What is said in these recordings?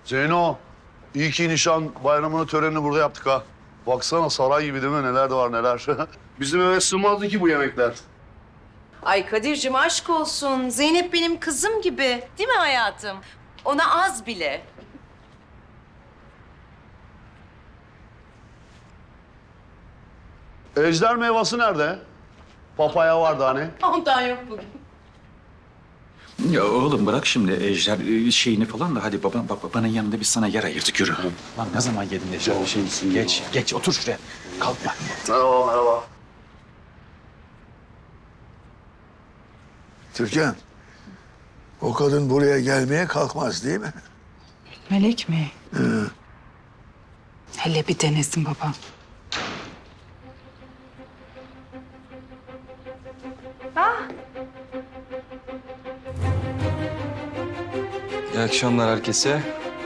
Zeyno, iyi ki nişan bayramının törenini burada yaptık ha. Baksana saray gibi değil mi? Neler de var neler. Bizim eve sığmazdı ki bu yemekler. Ay Kadir'cim aşk olsun. Zeynep benim kızım gibi. Değil mi hayatım? Ona az bile. Ejder meyvesi nerede? Papaya vardı hani. Ondan yok bugün. Ya oğlum bırak şimdi ejder şeyini falan da hadi babanın yanında biz sana yer ayırdık yürü. Lan ne zaman yedin ejder bir şey? Geç otur şuraya. Kalkma. Merhaba, merhaba. Türkan, o kadın buraya gelmeye kalkmaz değil mi? Melek mi? Hele bir denesin baba. İyi akşamlar herkese.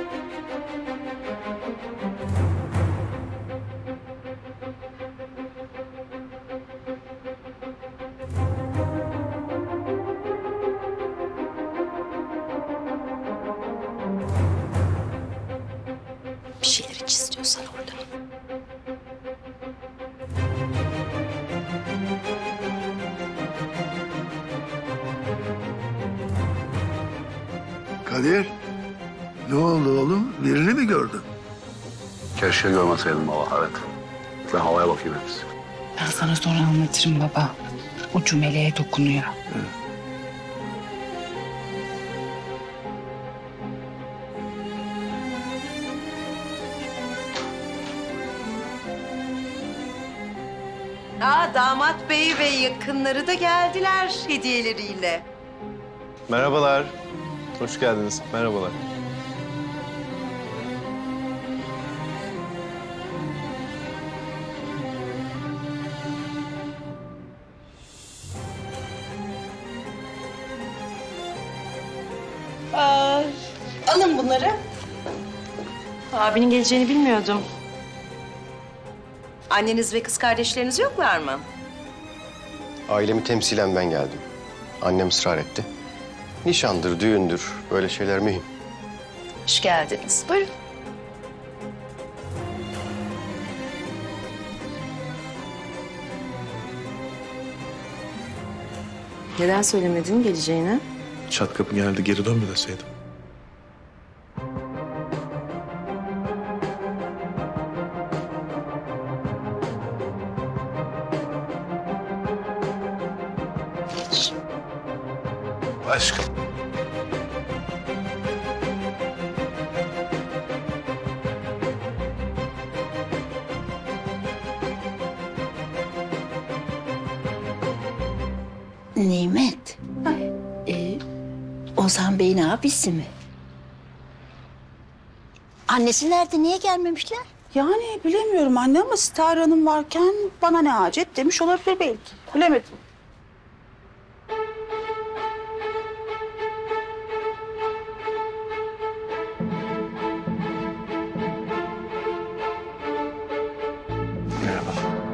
Bir şeyler iç istiyorsan orada. Kadir, ne oldu oğlum? Birini mi gördün? Keşke görmeseydim baba, evet. Ben havaya bakayım hepsi. Ben sana sonra anlatırım baba. Ucu meleğe dokunuyor. Damat bey ve yakınları da geldiler hediyeleriyle. Merhabalar. Hoş geldiniz. Merhabalar. Alın bunları. Abinin geleceğini bilmiyordum. Anneniz ve kız kardeşleriniz yoklar mı? Ailemi temsilen ben geldim. Annem ısrar etti. Nişandır, düğündür, böyle şeyler mühim. Hoş geldiniz. Buyurun. Neden söylemedin geleceğini? Çat kapı geldi, geri dönme deseydim. Aşkım. Nimet. Ozan Bey'in abisi mi? Annesi nerede? Niye gelmemişler? Yani bilemiyorum anne ama Star Hanım varken bana ne hacet demiş olabilir belki. Bilemedim. Merhaba.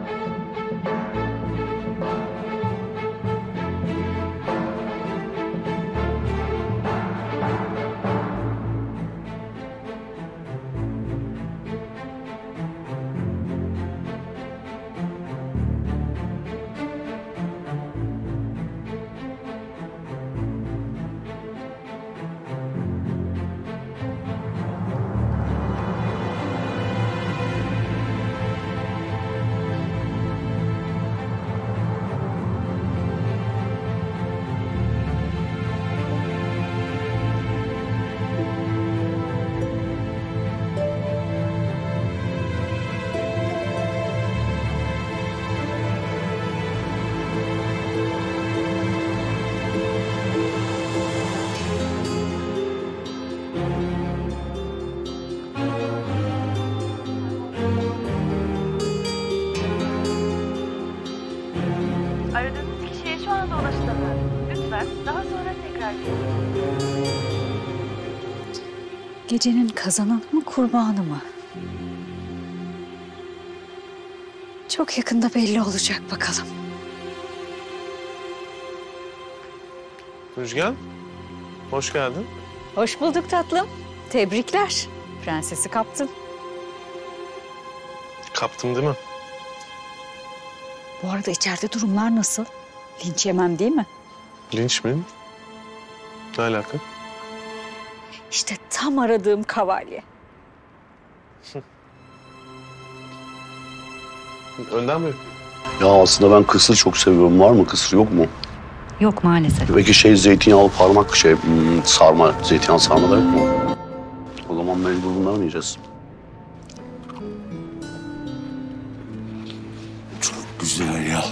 Aradığınız kişiye şu anda ulaşılamıyor. Lütfen daha sonra tekrar edin. Gecenin kazananı mı kurbanı mı? Çok yakında belli olacak bakalım. Müjgan, hoş geldin. Hoş bulduk tatlım. Tebrikler. Prensesi kaptın. Kaptım değil mi? Bu arada içeride durumlar nasıl? Linç yemem değil mi? Linç mi? Ne alaka? İşte tam aradığım kavalye. Önden mi? Ya aslında ben kısır çok seviyorum. Var mı kısır, yok mu? Yok maalesef. Peki zeytinyağlı parmak sarma, zeytinyağlı sarma da yok mu? O zaman mecbur bunları mı yiyeceğiz? Çok güzel ya.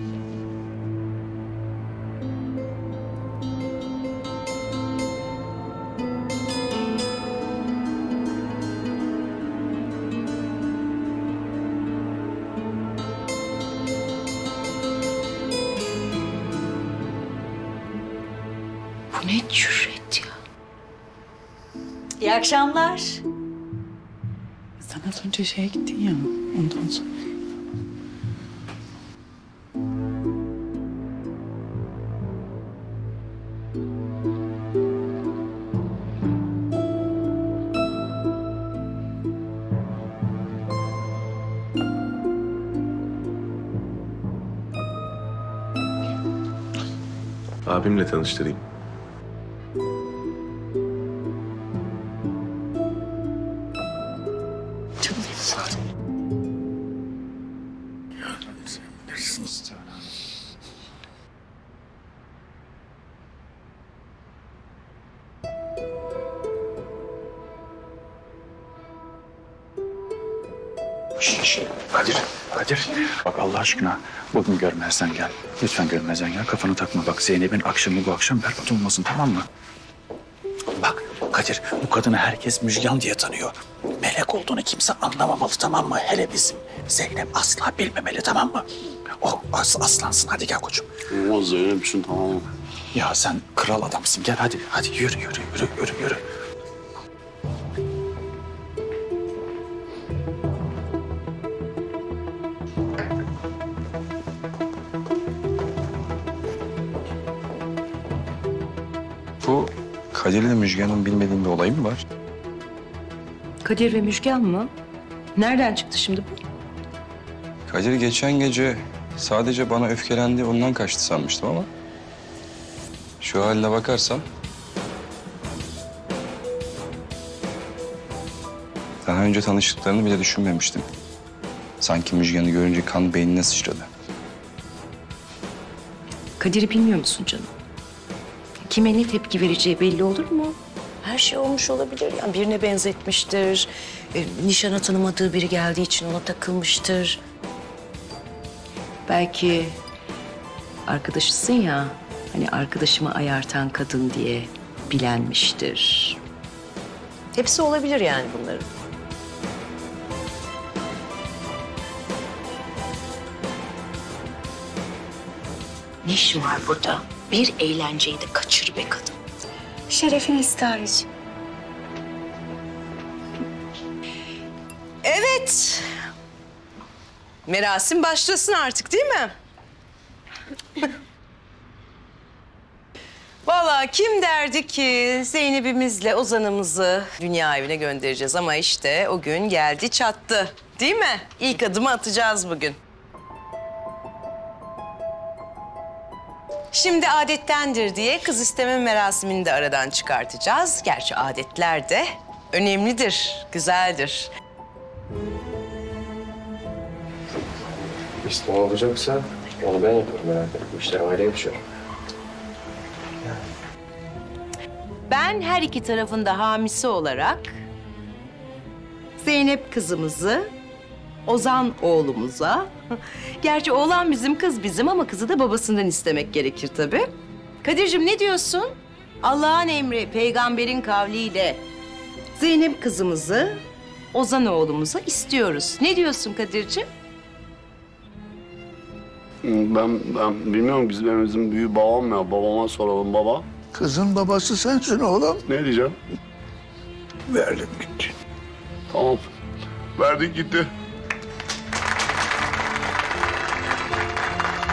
Bu ne cüret ya? İyi akşamlar. Sen az önce şeye gittin ya, ondan sonra. Abimle tanıştırayım. Kadir. Bak Allah aşkına bugün görmezden gel. Lütfen görmezden gel. Kafanı takma. Bak Zeynep'in akşamı bu akşam berbat olmasın, tamam mı? Bak Kadir, bu kadını herkes Müjgan diye tanıyor. Melek olduğunu kimse anlamamalı, tamam mı? Hele bizim Zeynep asla bilmemeli, tamam mı? O aslansın. Hadi gel koçum. O Zeynep için tamam mı? Ya sen kral adamsın. Gel hadi. Hadi yürü. Bu Kadir'le Müjgan'ın bilmediğim bir olay mı var? Kadir ve Müjgan mı? Nereden çıktı şimdi bu? Kadir geçen gece sadece bana öfkelendi, ondan kaçtı sanmıştım ama... şu haline bakarsam... daha önce tanıştıklarını bile düşünmemiştim. Sanki Müjgan'ı görünce kan beynine sıçradı. Kadir'i bilmiyor musun canım? Kime ne tepki vereceği belli olur mu? Her şey olmuş olabilir. Yani birine benzetmiştir. Nişana tanımadığı biri geldiği için ona takılmıştır. Belki arkadaşısın ya, hani arkadaşımı ayartan kadın diye bilenmiştir. Hepsi olabilir yani bunların. Ne işin var burada? Bir eğlenceyi de kaçır be kadın. Şerefine istihareci. Evet. Merasim başlasın artık, değil mi? Vallahi kim derdi ki Zeynep'imizle Ozan'ımızı dünya evine göndereceğiz ama işte o gün geldi çattı. Değil mi? İlk adımı atacağız bugün. Şimdi adettendir diye kız isteme merasimini de aradan çıkartacağız. Gerçi adetler de önemlidir, güzeldir. İsteme olacaksa onu ben yaparım merak etme. Bu işler aile yapışıyor. Ben her iki tarafın da hamisi olarak Zeynep kızımızı Ozan oğlumuza, gerçi oğlan bizim, kız bizim ama kızı da babasından istemek gerekir tabii. Kadir'cim ne diyorsun? Allah'ın emri, peygamberin kavliyle Zeynep kızımızı Ozan oğlumuza istiyoruz. Ne diyorsun Kadir'cim? Ben bilmiyorum, bizim evimizin büyüğü babam ya. Babama soralım baba. Kızın babası sensin oğlum. Ne diyeceğim? Verdim gitti. Tamam. Verdik gitti.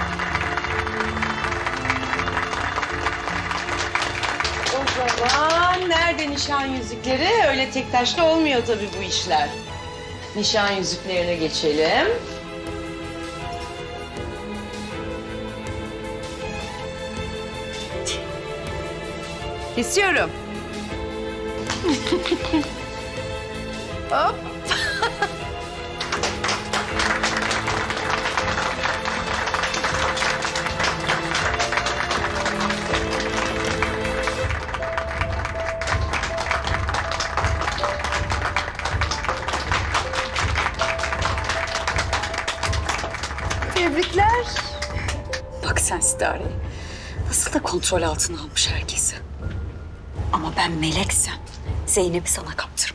O zaman Aman nerede nişan yüzükleri? Öyle tek taşla olmuyor tabii bu işler. Nişan yüzüklerine geçelim. Kesiyorum. Hop. Tebrikler. Bak sen Sidare'yi. Nasıl da kontrol altına almış herkesi. Ama ben meleksem Zeynep'i sana kaptırmam.